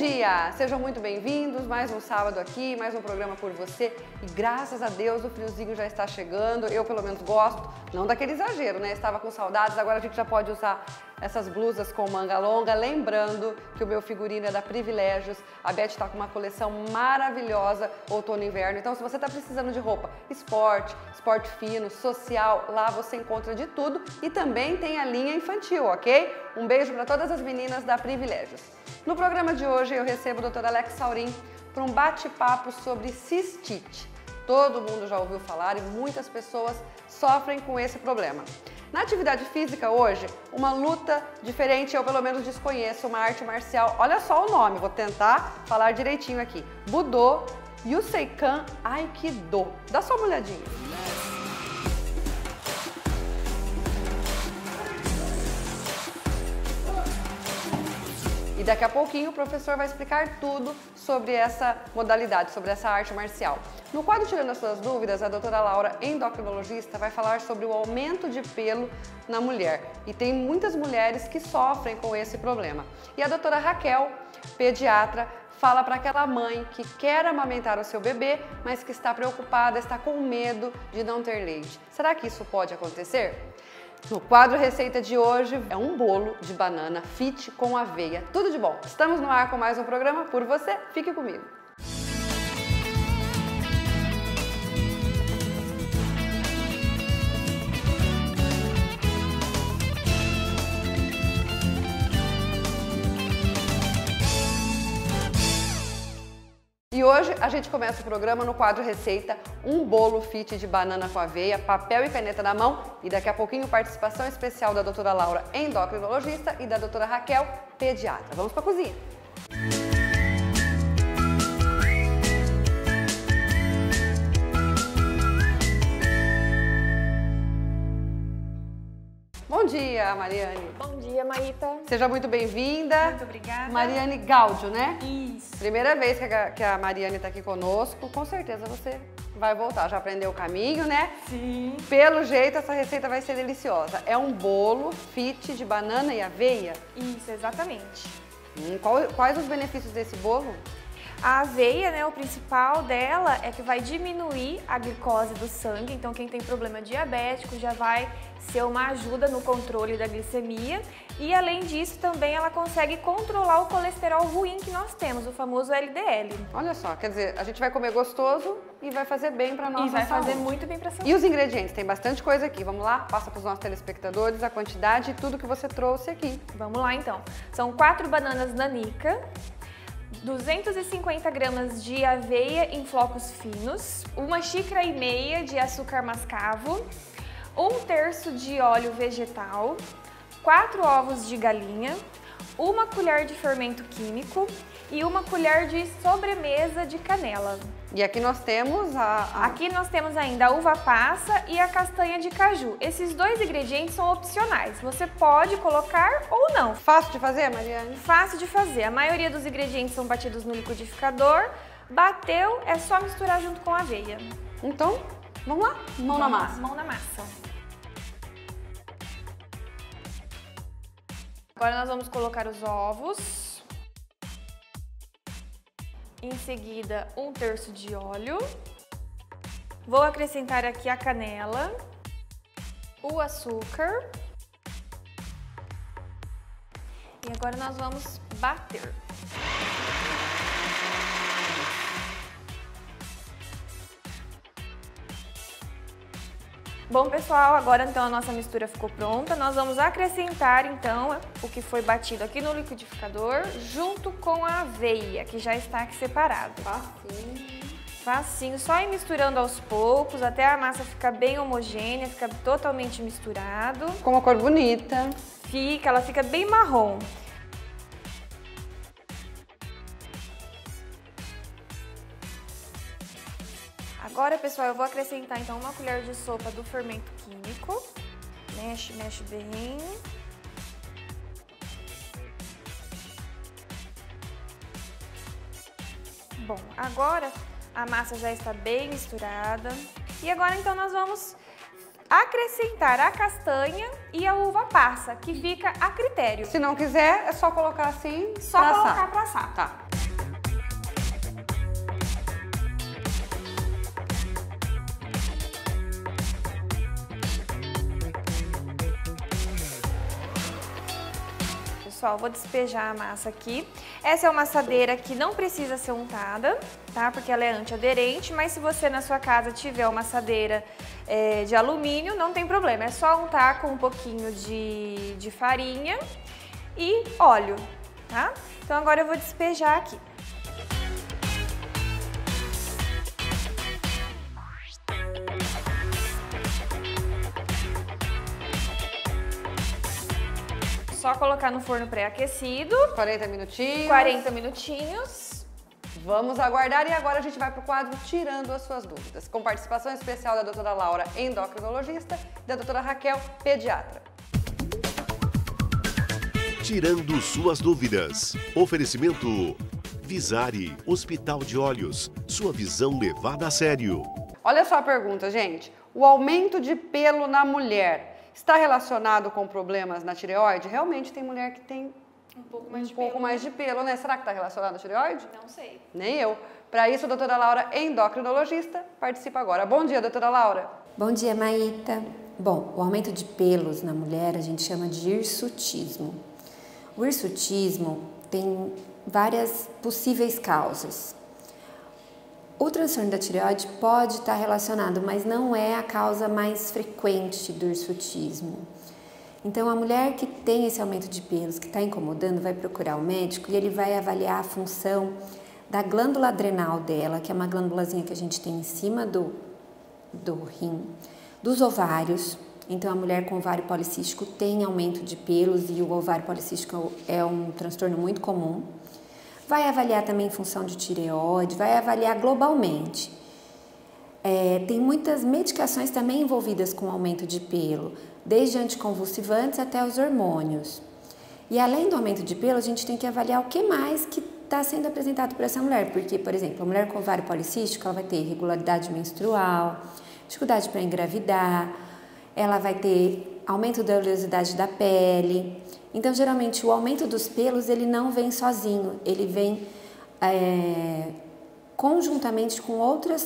dia! Sejam muito bem-vindos, mais um sábado aqui, mais um programa por você e graças a Deus o friozinho já está chegando, eu pelo menos gosto, não daquele exagero, né? Estava com saudades, agora a gente já pode usar essas blusas com manga longa, lembrando que o meu figurino é da Privilégios, a Beth está com uma coleção maravilhosa outono e inverno, então se você está precisando de roupa esporte fino, social, lá você encontra de tudo e também tem a linha infantil, ok? Um beijo para todas as meninas da Privilégios. No programa de hoje eu recebo o Dr. Alex Saurim para um bate-papo sobre cistite. Todo mundo já ouviu falar e muitas pessoas sofrem com esse problema. Na atividade física hoje, uma luta diferente, eu pelo menos desconheço, uma arte marcial, olha só o nome, vou tentar falar direitinho aqui. Budô, Yuseikan, Aikido. Dá só uma olhadinha. E daqui a pouquinho o professor vai explicar tudo sobre essa modalidade, sobre essa arte marcial. No quadro Tirando as Suas Dúvidas, a doutora Laura, endocrinologista, vai falar sobre o aumento de pelo na mulher. E tem muitas mulheres que sofrem com esse problema. E a doutora Raquel, pediatra, fala para aquela mãe que quer amamentar o seu bebê, mas que está preocupada, está com medo de não ter leite. Será que isso pode acontecer? No quadro Receita de hoje é um bolo de banana fit com aveia. Tudo de bom! Estamos no ar com mais um programa por você. Fique comigo! E hoje a gente começa o programa no quadro Receita, um bolo fit de banana com aveia, papel e caneta na mão e daqui a pouquinho participação especial da doutora Laura, endocrinologista, e da doutora Raquel, pediatra. Vamos para a cozinha! Bom dia, Mariane. Bom dia, Maíta. Seja muito bem-vinda. Muito obrigada. Mariane Gáudio, né? Isso. Primeira vez que a Mariane está aqui conosco, com certeza você vai voltar. Já aprendeu o caminho, né? Sim. Pelo jeito, essa receita vai ser deliciosa. É um bolo fit de banana e aveia? Isso, exatamente. Quais os benefícios desse bolo? A aveia, né, o principal dela é que vai diminuir a glicose do sangue, então quem tem problema diabético já vai ser uma ajuda no controle da glicemia e além disso também ela consegue controlar o colesterol ruim que nós temos, o famoso LDL. Olha só, quer dizer, a gente vai comer gostoso e vai fazer bem para nossa saúde. E vai fazer saúde. muito bem para a saúde. E os ingredientes? Tem bastante coisa aqui. Vamos lá? Passa para os nossos telespectadores a quantidade e tudo que você trouxe aqui. Vamos lá então. São 4 bananas nanica, 250 gramas de aveia em flocos finos, 1,5 xícaras de açúcar mascavo, 1/3 de óleo vegetal, 4 ovos de galinha, 1 colher de fermento químico e 1 colher de sobremesa de canela. E aqui nós temos Aqui nós temos ainda a uva passa e a castanha de caju. Esses dois ingredientes são opcionais, você pode colocar ou não. Fácil de fazer, Mariane? Fácil de fazer, a maioria dos ingredientes são batidos no liquidificador, bateu, é só misturar junto com a aveia. Então, vamos lá? Mão na massa. Mão na massa. Agora nós vamos colocar os ovos. Em seguida, 1/3 de óleo. Vou acrescentar aqui a canela, o açúcar. E agora nós vamos bater. Bom, pessoal, agora então a nossa mistura ficou pronta. Nós vamos acrescentar então o que foi batido aqui no liquidificador junto com a aveia, que já está aqui separado. Facinho. Facinho, só ir misturando aos poucos até a massa ficar bem homogênea, ficar totalmente misturado. Com uma cor bonita. Ela fica bem marrom. Agora, pessoal, eu vou acrescentar então 1 colher de sopa do fermento químico. Mexe, mexe bem. Bom, agora a massa já está bem misturada. E agora então nós vamos acrescentar a castanha e a uva passa, que fica a critério. Se não quiser, é só colocar assim, Só colocar para assar. Tá. pessoal, vou despejar a massa aqui. Essa é uma assadeira que não precisa ser untada, tá? Porque ela é antiaderente, mas se você na sua casa tiver uma assadeira de alumínio, não tem problema. É só untar com um pouquinho de farinha e óleo, tá? Então agora eu vou despejar aqui. Só colocar no forno pré-aquecido. 40 minutinhos. 40 minutinhos. Vamos aguardar e agora a gente vai para o quadro Tirando as Suas Dúvidas, com participação especial da doutora Laura, endocrinologista, e da doutora Raquel, pediatra. Tirando suas dúvidas. Oferecimento Visari, Hospital de Olhos. Sua visão levada a sério. Olha só a pergunta, gente. O aumento de pelo na mulher está relacionado com problemas na tireoide? Realmente tem mulher que tem um pouco mais de pelo, né? Será que está relacionado à tireoide? Não sei. Nem eu. Para isso, a doutora Laura, endocrinologista, participa agora. Bom dia, doutora Laura. Bom dia, Maíta. Bom, o aumento de pelos na mulher a gente chama de hirsutismo. O hirsutismo tem várias possíveis causas. O transtorno da tireoide pode estar relacionado, mas não é a causa mais frequente do hirsutismo. Então, a mulher que tem esse aumento de pelos, que está incomodando, vai procurar o médico e ele vai avaliar a função da glândula adrenal dela, que é uma glândulazinha que a gente tem em cima do rim, dos ovários. Então, a mulher com ovário policístico tem aumento de pelos e o ovário policístico é um transtorno muito comum. Vai avaliar também função de tireoide, vai avaliar globalmente. Tem muitas medicações também envolvidas com aumento de pelo, desde anticonvulsivantes até os hormônios. E além do aumento de pelo, a gente tem que avaliar o que mais que está sendo apresentado por essa mulher. Porque, por exemplo, a mulher com ovário policístico, ela vai ter irregularidade menstrual, dificuldade para engravidar, ela vai ter aumento da oleosidade da pele. Então, geralmente, o aumento dos pelos, ele não vem sozinho, ele vem conjuntamente com outras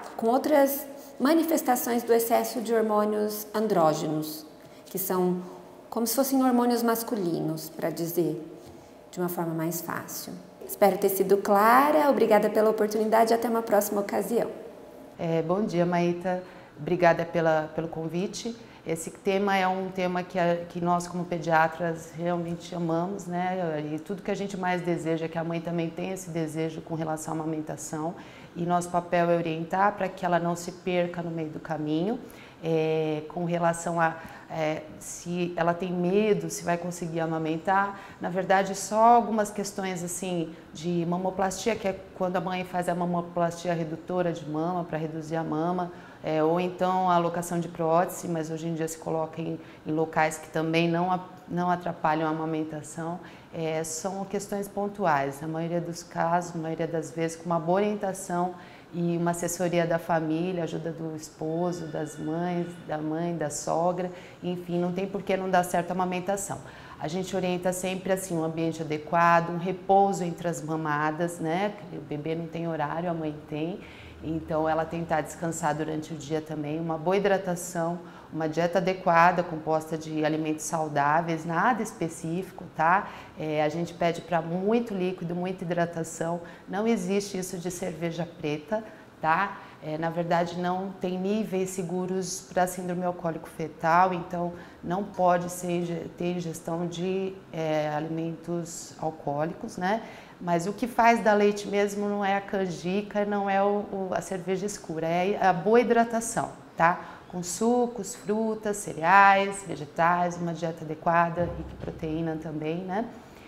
manifestações do excesso de hormônios andrógenos, que são como se fossem hormônios masculinos, para dizer de uma forma mais fácil. Espero ter sido clara, obrigada pela oportunidade e até uma próxima ocasião. Bom dia, Maíta, obrigada pelo convite. Esse tema é um tema que nós, como pediatras, realmente amamos, né? E tudo que a gente mais deseja é que a mãe também tenha esse desejo com relação à amamentação. E nosso papel é orientar para que ela não se perca no meio do caminho, com relação a se ela tem medo, se vai conseguir amamentar. Na verdade, só algumas questões assim de mamoplastia, que é quando a mãe faz a mamoplastia redutora de mama para reduzir a mama, ou então a alocação de prótese, mas hoje em dia se coloca em locais que também não atrapalham a amamentação. São questões pontuais, na maioria dos casos, na maioria das vezes, com uma boa orientação e uma assessoria da família, ajuda do esposo, das mães, da mãe, da sogra, enfim, não tem por que não dar certo a amamentação. A gente orienta sempre assim, um ambiente adequado, um repouso entre as mamadas, né? O bebê não tem horário, a mãe tem. Então, ela tentar descansar durante o dia também, uma boa hidratação, uma dieta adequada, composta de alimentos saudáveis, nada específico, tá? A gente pede para muito líquido, muita hidratação, não existe isso de cerveja preta, tá? Na verdade, não tem níveis seguros para síndrome alcoólico fetal, então não pode ter ingestão de alimentos alcoólicos, né? Mas o que faz da leite mesmo não é a canjica, não é a cerveja escura, é a boa hidratação, tá? Com sucos, frutas, cereais, vegetais, uma dieta adequada, rica em proteína também, né?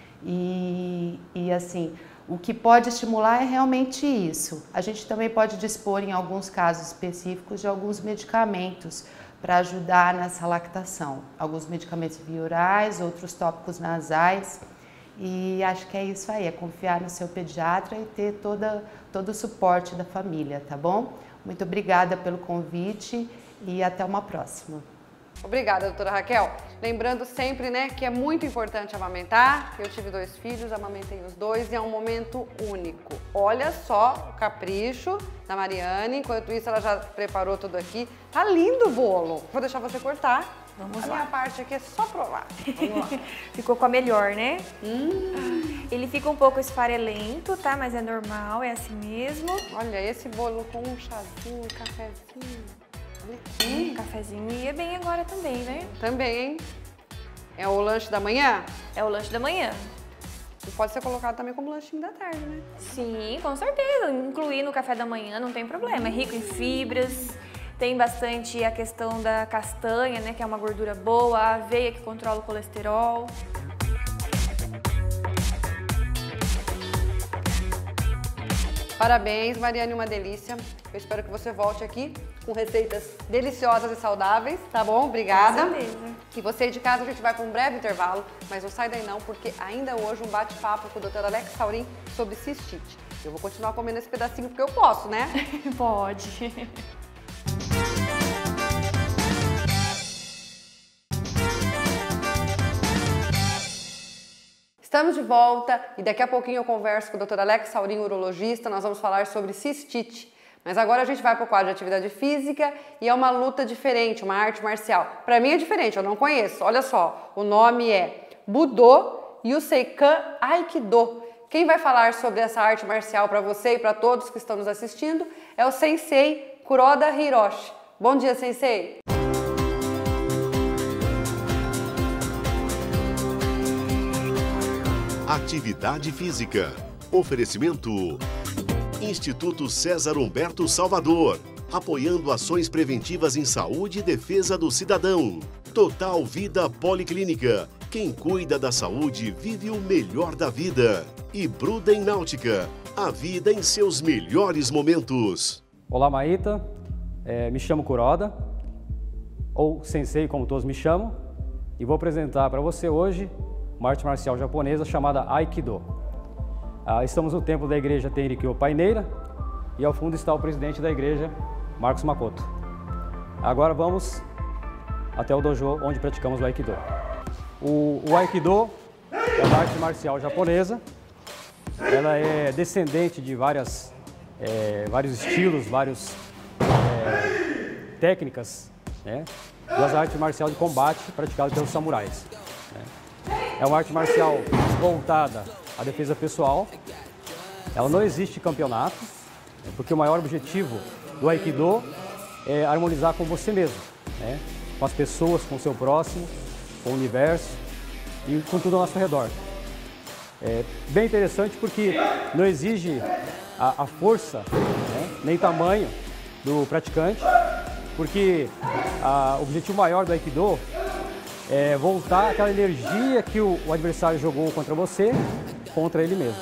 E assim, o que pode estimular é realmente isso. A gente também pode dispor, em alguns casos específicos, de alguns medicamentos para ajudar nessa lactação. Alguns medicamentos via orais, outros tópicos nasais. E acho que é isso aí, é confiar no seu pediatra e ter todo o suporte da família, tá bom? Muito obrigada pelo convite e até uma próxima. Obrigada, doutora Raquel. Lembrando sempre, né, que é muito importante amamentar. Eu tive 2 filhos, amamentei os 2 e é um momento único. Olha só o capricho da Mariane. Enquanto isso, ela já preparou tudo aqui. Tá lindo o bolo. Vou deixar você cortar. Vamos lá. A minha parte aqui é só provar. Vamos lá. Ficou com a melhor, né? Ele fica um pouco esfarelento, tá? Mas é normal, é assim mesmo. Olha, esse bolo com um chazinho, um cafezinho. Olha aqui. Cafezinho ia bem agora também, né? Também, hein? É o lanche da manhã? É o lanche da manhã. E pode ser colocado também como lanchinho da tarde, né? Sim, com certeza. Incluir no café da manhã não tem problema. É rico em fibras, tem bastante a questão da castanha, né? Que é uma gordura boa, a aveia que controla o colesterol. Parabéns, Mariane, uma delícia. Eu espero que você volte aqui com receitas deliciosas e saudáveis, tá bom? Obrigada. Com certeza. E você aí de casa, a gente vai para um breve intervalo, mas não sai daí não, porque ainda hoje um bate-papo com o Dr. Alex Saurin sobre cistite. Eu vou continuar comendo esse pedacinho porque eu posso, né? Pode. Estamos de volta e daqui a pouquinho eu converso com o Dr. Alex Saurin, urologista. Nós vamos falar sobre cistite. Mas agora a gente vai para o quadro de atividade física e é uma luta diferente, uma arte marcial. Para mim é diferente, eu não conheço. Olha só, o nome é Budo Yuseikan Aikido. Quem vai falar sobre essa arte marcial para você e para todos que estão nos assistindo é o Sensei Kuroda Hiroshi. Bom dia, Sensei! Atividade física. Oferecimento. Instituto César Humberto Salvador. Apoiando ações preventivas em saúde e defesa do cidadão. Total Vida Policlínica. Quem cuida da saúde vive o melhor da vida. E Bruden Náutica. A vida em seus melhores momentos. Olá, Maíta. Me chamo Kuroda, ou Sensei, como todos me chamam. E vou apresentar para você hoje uma arte marcial japonesa chamada Aikido. Estamos no templo da igreja Tenrikyo Paineira e ao fundo está o presidente da igreja, Marcos Makoto. Agora vamos até o dojo onde praticamos o Aikido. O Aikido é uma arte marcial japonesa. Ela é descendente de vários estilos, várias técnicas, né, das artes marciais de combate praticadas pelos samurais. É uma arte marcial voltada à defesa pessoal. Ela não existe campeonato, porque o maior objetivo do Aikido é harmonizar com você mesmo, né? Com as pessoas, com o seu próximo, com o universo e com tudo ao nosso redor. É bem interessante porque não exige a força, né, nem tamanho do praticante, porque o objetivo maior do Aikido é voltar aquela energia que o adversário jogou contra você, contra ele mesmo.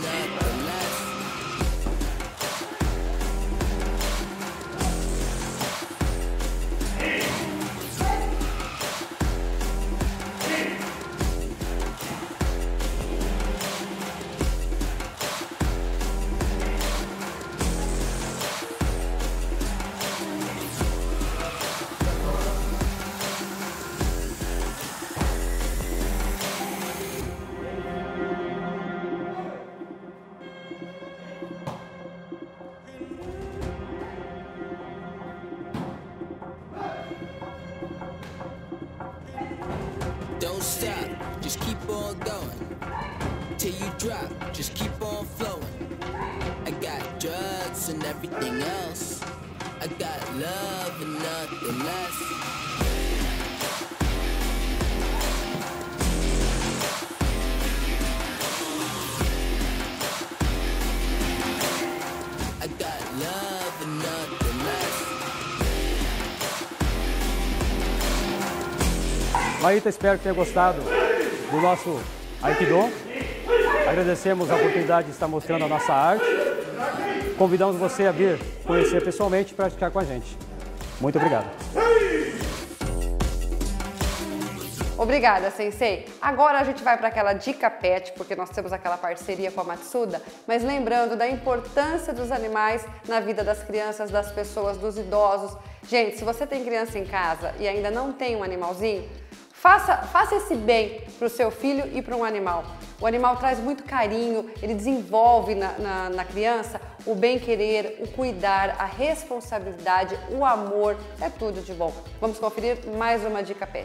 Don't stop, just keep on going. Till you drop, just keep on flowing. I got drugs and everything else. I got love and nothing less. I got love and nothing less. Maíta, espero que tenha gostado do nosso Aikido. Agradecemos a oportunidade de estar mostrando a nossa arte. Convidamos você a vir conhecer pessoalmente e praticar com a gente. Muito obrigado. Obrigada, Sensei. Agora a gente vai para aquela dica pet, porque nós temos aquela parceria com a Matsuda, mas lembrando da importância dos animais na vida das crianças, das pessoas, dos idosos. Gente, se você tem criança em casa e ainda não tem um animalzinho, faça esse bem para o seu filho e para um animal. O animal traz muito carinho, ele desenvolve na criança o bem-querer, o cuidar, a responsabilidade, o amor, é tudo de bom. Vamos conferir mais uma dica pet.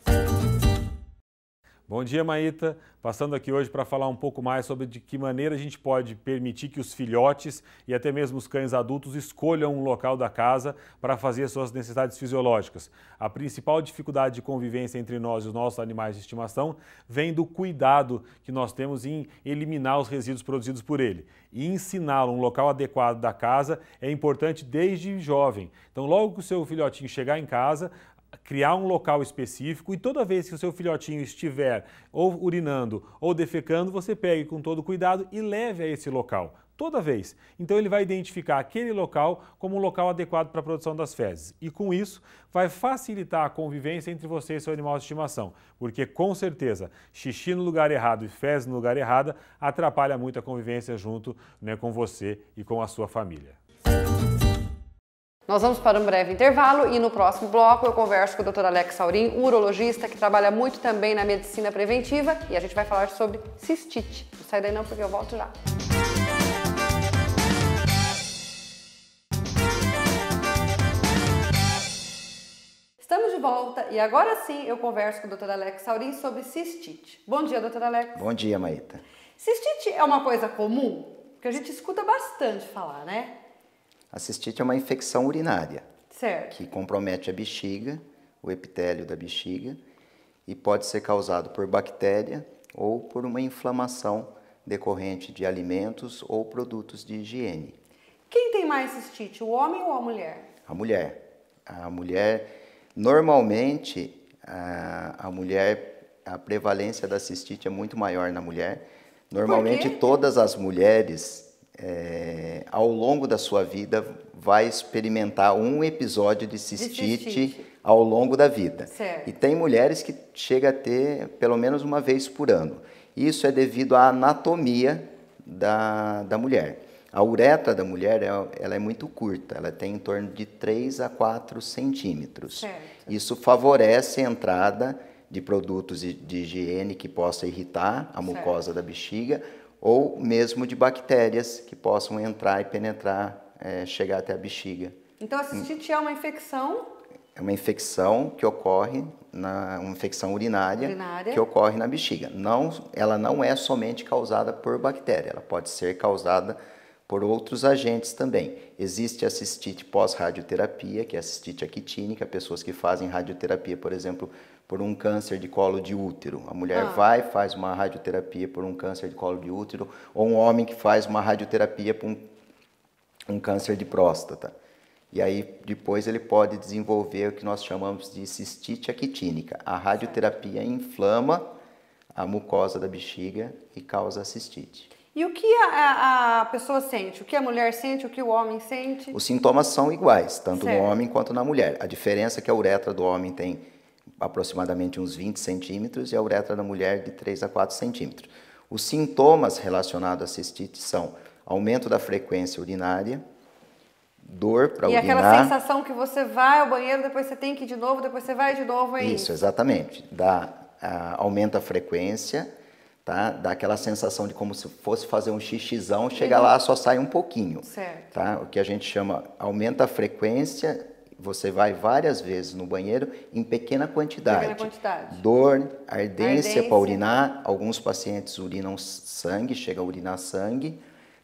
Bom dia, Maíta. Passando aqui hoje para falar um pouco mais sobre de que maneira a gente pode permitir que os filhotes e até mesmo os cães adultos escolham um local da casa para fazer suas necessidades fisiológicas. A principal dificuldade de convivência entre nós e os nossos animais de estimação vem do cuidado que nós temos em eliminar os resíduos produzidos por ele. E ensiná-lo um local adequado da casa é importante desde jovem. Então, logo que o seu filhotinho chegar em casa, criar um local específico e toda vez que o seu filhotinho estiver ou urinando ou defecando, você pegue com todo cuidado e leve a esse local, toda vez. Então ele vai identificar aquele local como um local adequado para a produção das fezes. E com isso vai facilitar a convivência entre você e seu animal de estimação, porque com certeza xixi no lugar errado e fezes no lugar errado atrapalha muito a convivência junto, com você e com a sua família. Nós vamos para um breve intervalo e no próximo bloco eu converso com o Dr. Alex Saurin, urologista que trabalha muito também na medicina preventiva e a gente vai falar sobre cistite. Não sai daí não porque eu volto já. Estamos de volta e agora sim eu converso com o Dr. Alex Saurin sobre cistite. Bom dia, Dr. Alex. Bom dia, Maíta. Cistite é uma coisa comum? Porque a gente escuta bastante falar, né? A cistite é uma infecção urinária, certo, que compromete a bexiga, o epitélio da bexiga, e pode ser causado por bactéria ou por uma inflamação decorrente de alimentos ou produtos de higiene. Quem tem mais cistite, o homem ou a mulher? A mulher. A mulher, normalmente, a prevalência da cistite é muito maior na mulher. Normalmente, todas as mulheres... ao longo da sua vida, vai experimentar um episódio de cistite ao longo da vida. Certo. E tem mulheres que chegam a ter pelo menos uma vez por ano. Isso é devido à anatomia da mulher. A uretra da mulher ela é muito curta, ela tem em torno de 3 a 4 centímetros. Certo. Isso favorece a entrada de produtos de higiene que possa irritar a mucosa da bexiga, ou mesmo de bactérias que possam entrar e penetrar, chegar até a bexiga. Então a cistite é uma infecção? É uma infecção que ocorre, uma infecção urinária que ocorre na bexiga. Ela não é somente causada por bactéria, ela pode ser causada por outros agentes também. Existe a cistite pós-radioterapia, que é a cistite actínica, pessoas que fazem radioterapia, por exemplo, por um câncer de colo de útero. A mulher faz uma radioterapia por um câncer de colo de útero, ou um homem que faz uma radioterapia por um câncer de próstata. E aí, depois, ele pode desenvolver o que nós chamamos de cistite actínica. A radioterapia inflama a mucosa da bexiga e causa a cistite. E o que a pessoa sente? O que a mulher sente? O que o homem sente? Os sintomas são iguais, tanto no homem quanto na mulher. A diferença é que a uretra do homem tem aproximadamente uns 20 centímetros e a uretra da mulher de 3 a 4 centímetros. Os sintomas relacionados à cistite são aumento da frequência urinária, dor para urinar. E aquela sensação que você vai ao banheiro, depois você tem que ir de novo, depois você vai de novo, é isso? Isso, exatamente. Aumenta a frequência, tá? Dá aquela sensação de como se fosse fazer um xixizão, chega lá, só sai um pouquinho. Certo. Tá? O que a gente chama, aumenta a frequência, você vai várias vezes no banheiro em pequena quantidade. Dor, ardência para urinar, alguns pacientes urinam sangue, chega a urinar sangue,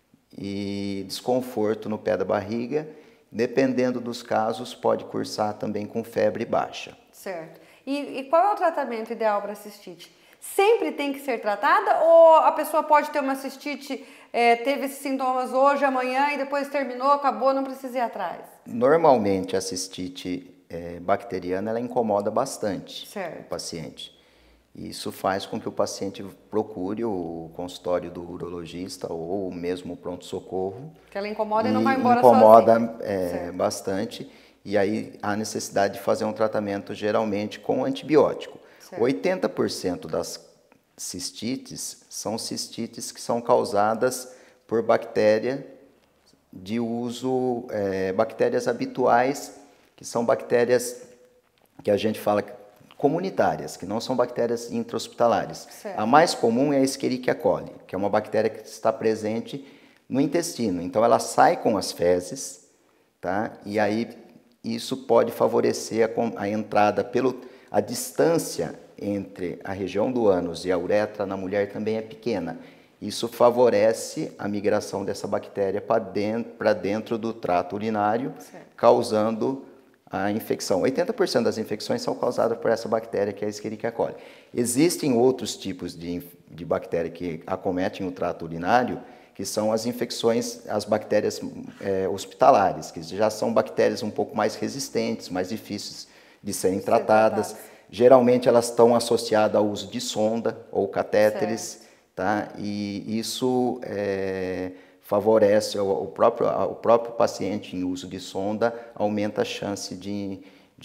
e desconforto no pé da barriga, dependendo dos casos, pode cursar também com febre baixa. Certo. E qual é o tratamento ideal para cistite? Sempre tem que ser tratada ou a pessoa pode ter uma cistite, teve esses sintomas hoje, amanhã e depois terminou, acabou, não precisa ir atrás? Normalmente a cistite bacteriana ela incomoda bastante o paciente. Isso faz com que o paciente procure o consultório do urologista ou mesmo o pronto-socorro. Que ela incomoda e não vai embora sozinha. Incomoda bastante e aí há necessidade de fazer um tratamento geralmente com antibiótico. Certo. 80% das cistites são cistites que são causadas por bactéria de uso, bactérias habituais, que são bactérias que a gente fala comunitárias, que não são bactérias intra-hospitalares. Certo. A mais comum é a Escherichia coli, que é uma bactéria que está presente no intestino. Então, ela sai com as fezes, tá? E aí isso pode favorecer a entrada a distância entre a região do ânus e a uretra na mulher também é pequena. Isso favorece a migração dessa bactéria para dentro do trato urinário, certo, causando a infecção. 80% das infecções são causadas por essa bactéria, que é a Escherichia coli. Existem outros tipos de bactéria que acometem o trato urinário, que são as infecções, as bactérias hospitalares, que já são bactérias um pouco mais resistentes, mais difíceis de serem tratadas. Geralmente elas estão associadas ao uso de sonda ou catéteres, certo, tá? E isso favorece o próprio paciente em uso de sonda, aumenta a chance de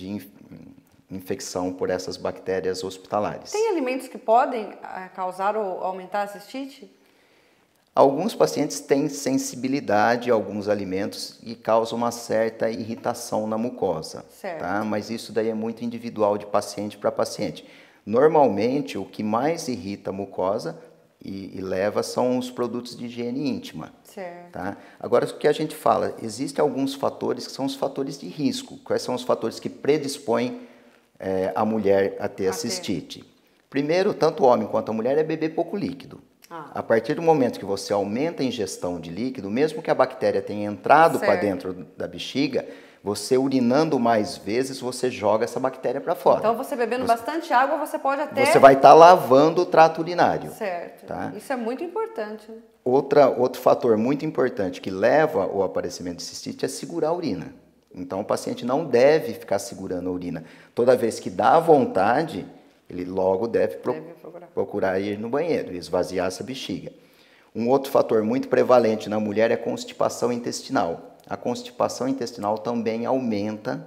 infecção por essas bactérias hospitalares. Tem alimentos que podem causar ou aumentar a cistite? Alguns pacientes têm sensibilidade a alguns alimentos e causam uma certa irritação na mucosa, tá? Mas isso daí é muito individual de paciente para paciente. Normalmente, o que mais irrita a mucosa e leva são os produtos de higiene íntima. Certo. Tá? Agora, o que a gente fala, existem alguns fatores que são os fatores de risco. Quais são os fatores que predispõem a mulher a ter a cistite? Primeiro, tanto o homem quanto a mulher é beber pouco líquido. A partir do momento que você aumenta a ingestão de líquido, mesmo que a bactéria tenha entrado para dentro da bexiga, você urinando mais vezes, você joga essa bactéria para fora. Então, você bebendo bastante água, você pode até... Você vai estar lavando o trato urinário. Certo. Tá? Isso é muito importante. Outro fator muito importante que leva ao aparecimento de cistite é segurar a urina. Então, o paciente não deve ficar segurando a urina. Toda vez que dá vontade, ele logo deve procurar ir no banheiro e esvaziar essa bexiga. Um outro fator muito prevalente na mulher é a constipação intestinal. A constipação intestinal também aumenta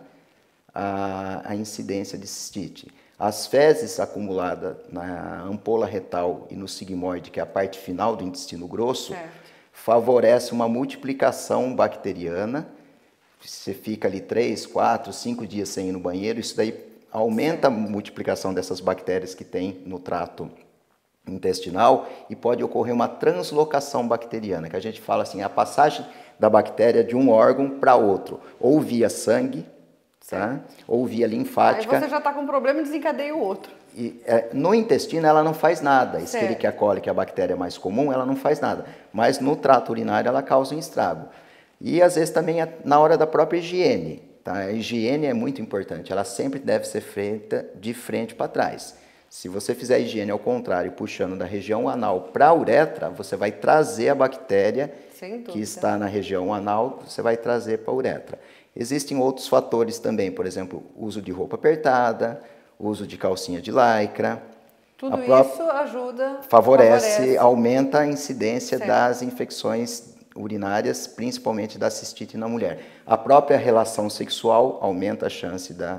a incidência de cistite. As fezes acumuladas na ampola retal e no sigmoide, que é a parte final do intestino grosso, favorece uma multiplicação bacteriana. Você fica ali 3, 4, 5 dias sem ir no banheiro, isso daí aumenta a multiplicação dessas bactérias que tem no trato intestinal e pode ocorrer uma translocação bacteriana, que a gente fala assim, a passagem da bactéria de um órgão para outro, ou via sangue, tá? Ou via linfática. Aí você já está com um problema e desencadeia o outro. E, no intestino ela não faz nada, a Escherichia coli, que é a bactéria mais comum, ela não faz nada, mas no trato urinário ela causa um estrago. E às vezes também na hora da própria higiene. Tá? A higiene é muito importante, ela sempre deve ser feita de frente para trás. Se você fizer a higiene ao contrário, puxando da região anal para a uretra, você vai trazer a bactéria que está na região anal, você vai trazer para a uretra. Existem outros fatores também, por exemplo, uso de roupa apertada, uso de calcinha de lycra. Tudo isso ajuda... Favorece, aumenta a incidência das infecções urinárias, principalmente da cistite na mulher. A própria relação sexual aumenta a chance da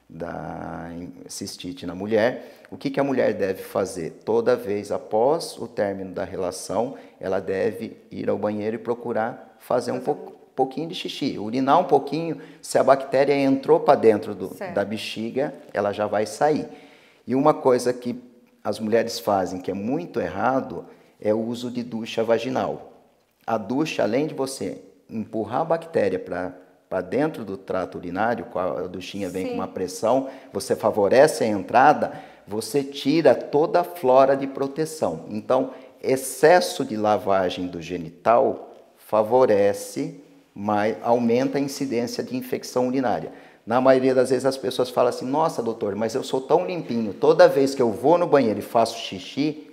cistite na mulher. O que a mulher deve fazer? Toda vez após o término da relação, ela deve ir ao banheiro e procurar fazer um pouquinho de xixi, urinar um pouquinho. Se a bactéria entrou para dentro da bexiga, ela já vai sair. E uma coisa que as mulheres fazem, que é muito errado, é o uso de ducha vaginal. A ducha, além de você empurrar a bactéria para dentro do trato urinário, a duchinha vem com uma pressão, você favorece a entrada, você tira toda a flora de proteção. Então, excesso de lavagem do genital favorece, aumenta a incidência de infecção urinária. Na maioria das vezes as pessoas falam assim, nossa doutor, mas eu sou tão limpinho, toda vez que eu vou no banheiro e faço xixi,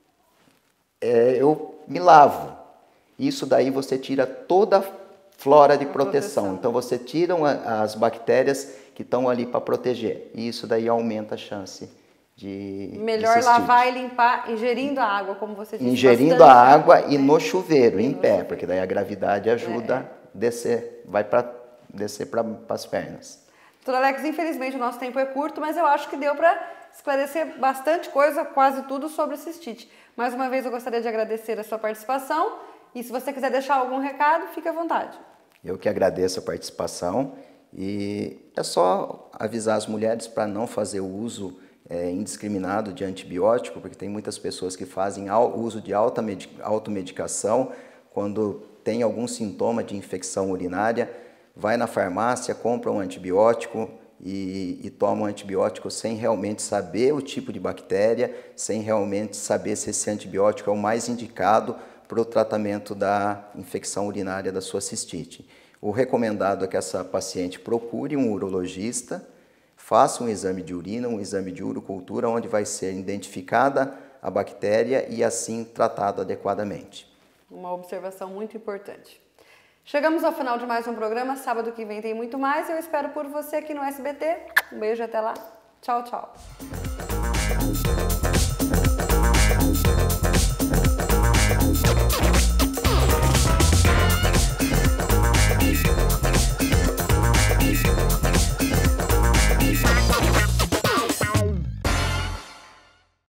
eu me lavo. Isso daí você tira toda a flora de proteção. Então você tira as bactérias que estão ali para proteger. E isso daí aumenta a chance de melhor lavar e limpar ingerindo a água, como você disse. Ingerindo a água e no chuveiro, em pé, porque daí a gravidade ajuda a descer, descer para as pernas. Doutor Alex, infelizmente o nosso tempo é curto, mas eu acho que deu para esclarecer bastante coisa, quase tudo sobre cistite. Mais uma vez eu gostaria de agradecer a sua participação e se você quiser deixar algum recado, fique à vontade. Eu que agradeço a participação e é só avisar as mulheres para não fazer o uso indiscriminado de antibiótico, porque tem muitas pessoas que fazem uso de automedicação quando tem algum sintoma de infecção urinária, vai na farmácia, compra um antibiótico e toma um antibiótico sem realmente saber o tipo de bactéria, sem realmente saber se esse antibiótico é o mais indicado para o tratamento da infecção urinária da sua cistite. O recomendado é que essa paciente procure um urologista, faça um exame de urina, um exame de urocultura, onde vai ser identificada a bactéria e assim tratado adequadamente. Uma observação muito importante. Chegamos ao final de mais um programa. Sábado que vem tem muito mais. Eu espero por você aqui no SBT. Um beijo, até lá. Tchau, tchau.